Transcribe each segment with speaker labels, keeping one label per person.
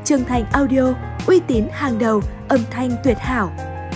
Speaker 1: Trường Thành Audio, uy tín hàng đầu, âm thanh tuyệt hảo.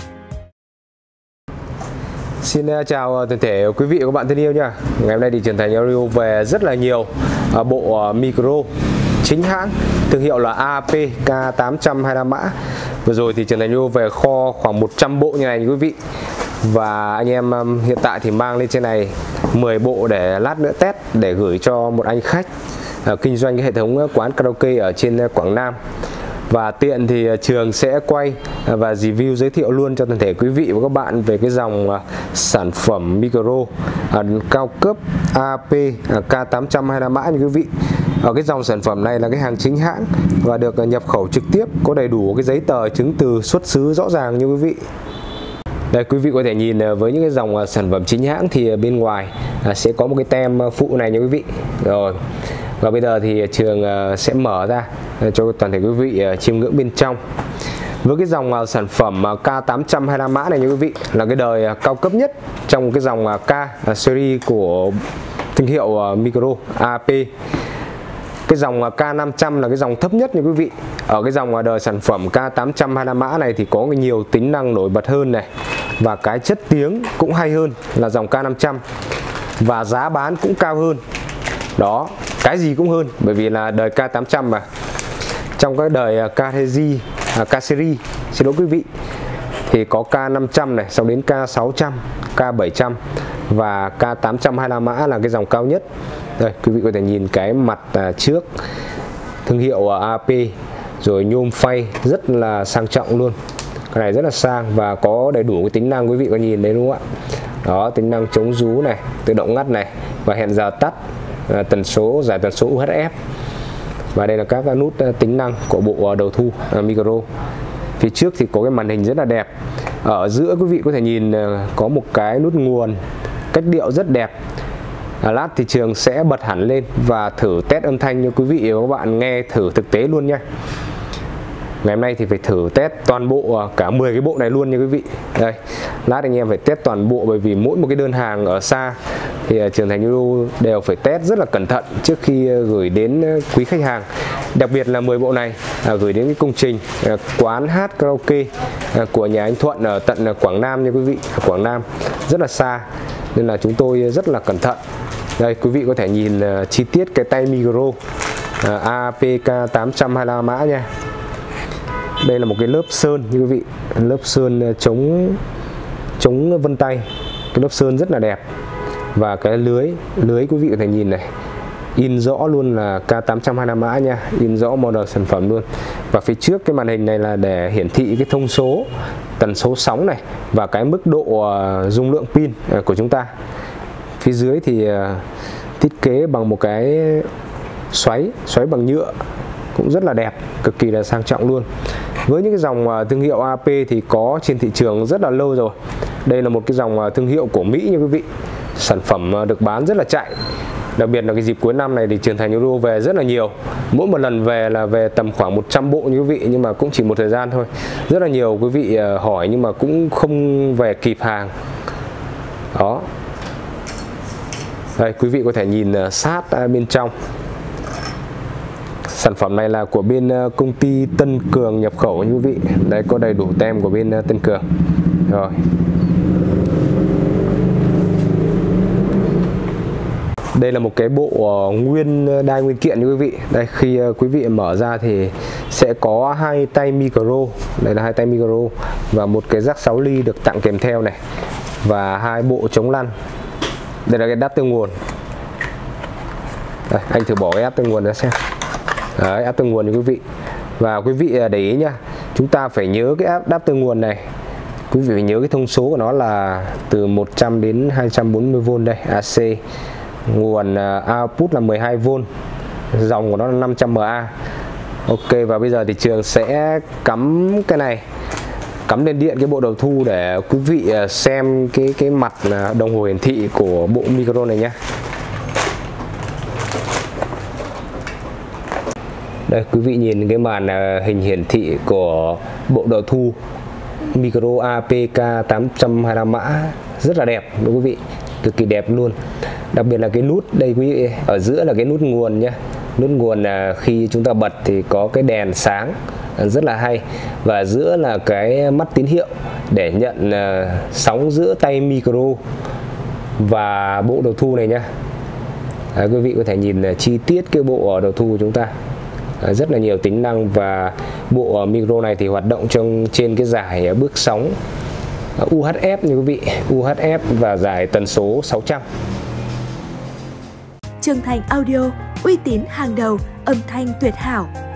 Speaker 2: Xin chào toàn thể quý vị và các bạn thân yêu nha. Ngày hôm nay thì Trường Thành Audio về rất là nhiều bộ micro chính hãng thương hiệu là AP K825 mã. Vừa rồi thì Trường Thành Audio về kho khoảng 100 bộ như này quý vị. Và anh em hiện tại thì mang lên trên này 10 bộ để lát nữa test để gửi cho một anh khách kinh doanh cái hệ thống quán karaoke ở trên Quảng Nam. Và tiện thì Trường sẽ quay và review giới thiệu luôn cho toàn thể quý vị và các bạn về cái dòng sản phẩm micro cao cấp AP K825 mã như quý vị. Ở cái dòng sản phẩm này là cái hàng chính hãng và được nhập khẩu trực tiếp, có đầy đủ cái giấy tờ chứng từ xuất xứ rõ ràng như quý vị. Đây, quý vị có thể nhìn với những cái dòng sản phẩm chính hãng thì bên ngoài sẽ có một cái tem phụ này nha quý vị. Rồi. Và bây giờ thì Trường sẽ mở ra cho toàn thể quý vị chiêm ngưỡng bên trong. Với cái dòng sản phẩm K825 mã này nha quý vị, là cái đời cao cấp nhất trong cái dòng K series của thương hiệu micro AP. Cái dòng K500 là cái dòng thấp nhất nha quý vị. Ở cái dòng đời sản phẩm K825 mã này thì có nhiều tính năng nổi bật hơn này, và cái chất tiếng cũng hay hơn là dòng K500, và giá bán cũng cao hơn. Đó, cái gì cũng hơn, bởi vì là đời K800 mà. Trong cái đời K series, xin lỗi quý vị, thì có K500 này, sau đến K600, K700 và K825 mã là cái dòng cao nhất. Đây, quý vị có thể nhìn cái mặt trước thương hiệu AP, rồi nhôm phay rất là sang trọng luôn. Cái này rất là sang và có đầy đủ cái tính năng, quý vị có nhìn đấy đúng không ạ? Đó, tính năng chống rú này, tự động ngắt này, và hẹn giờ tắt, tần số, giải tần số UHF. Và đây là các nút tính năng của bộ đầu thu micro. Phía trước thì có cái màn hình rất là đẹp. Ở giữa quý vị có thể nhìn có một cái nút nguồn, cách điệu rất đẹp. Lát thì Trường sẽ bật hẳn lên và thử test âm thanh cho quý vị và các bạn nghe thử thực tế luôn nha. Ngày hôm nay thì phải thử test toàn bộ cả 10 cái bộ này luôn nha quý vị. Đây, lát anh em phải test toàn bộ, bởi vì mỗi một cái đơn hàng ở xa thì Trường Thành Audio đều phải test rất là cẩn thận trước khi gửi đến quý khách hàng. Đặc biệt là 10 bộ này gửi đến cái công trình quán hát karaoke của nhà anh Thuận ở tận Quảng Nam nha quý vị. Quảng Nam rất là xa nên là chúng tôi rất là cẩn thận. Đây, quý vị có thể nhìn chi tiết cái tay micro APK 825 mã nha. Đây là một cái lớp sơn như quý vị, lớp sơn chống vân tay. Cái lớp sơn rất là đẹp. Và cái lưới quý vị có thể nhìn này, in rõ luôn là K825 mã nha, in rõ model sản phẩm luôn. Và phía trước cái màn hình này là để hiển thị cái thông số, tần số sóng này và cái mức độ dung lượng pin của chúng ta. Phía dưới thì thiết kế bằng một cái xoáy bằng nhựa, cũng rất là đẹp, cực kỳ là sang trọng luôn. Với những cái dòng thương hiệu AP thì có trên thị trường rất là lâu rồi. Đây là một cái dòng thương hiệu của Mỹ nha quý vị. Sản phẩm được bán rất là chạy. Đặc biệt là cái dịp cuối năm này thì Trường Thành Audio về rất là nhiều. Mỗi một lần về là về tầm khoảng 100 bộ như quý vị, nhưng mà cũng chỉ một thời gian thôi. Rất là nhiều quý vị hỏi nhưng mà cũng không về kịp hàng. Đó. Đây, quý vị có thể nhìn sát bên trong. Sản phẩm này là của bên công ty Tân Cường nhập khẩu như quý vị. Đây, có đầy đủ tem của bên Tân Cường. Rồi. Đây là một cái bộ nguyên đai nguyên kiện như quý vị. Đây, khi quý vị mở ra thì sẽ có hai tay micro. Đây là hai tay micro và một cái jack 6 ly được tặng kèm theo này, và hai bộ chống lăn. Đây là cái adapter nguồn. Đây, anh thử bỏ cái adapter nguồn ra xem. Đấy, adapter nguồn như quý vị. Và quý vị để ý nha, chúng ta phải nhớ cái adapter nguồn này. Quý vị phải nhớ cái thông số của nó là từ 100 đến 240V đây, AC. Nguồn output là 12V, dòng của nó là 500mA. Ok, và bây giờ thì Trường sẽ cắm cái này, cắm lên điện cái bộ đầu thu để quý vị xem cái mặt đồng hồ hiển thị của bộ micro này nhé. Đây, quý vị nhìn cái màn hình hiển thị của bộ đầu thu micro APK 825 mã rất là đẹp đúng quý vị, cực kỳ đẹp luôn. Đặc biệt là cái nút đây quý vị, ở giữa là cái nút nguồn nhé, Nút nguồn khi chúng ta bật thì có cái đèn sáng rất là hay, và giữa là cái mắt tín hiệu để nhận sóng giữa tay micro và bộ đầu thu này nha. Quý vị có thể nhìn chi tiết cái bộ đầu thu của chúng ta, rất là nhiều tính năng. Và bộ micro này thì hoạt động trên cái giải bước sóng UHF như quý vị, UHF và giải tần số 600.
Speaker 1: Trường Thành Audio, uy tín hàng đầu, âm thanh tuyệt hảo.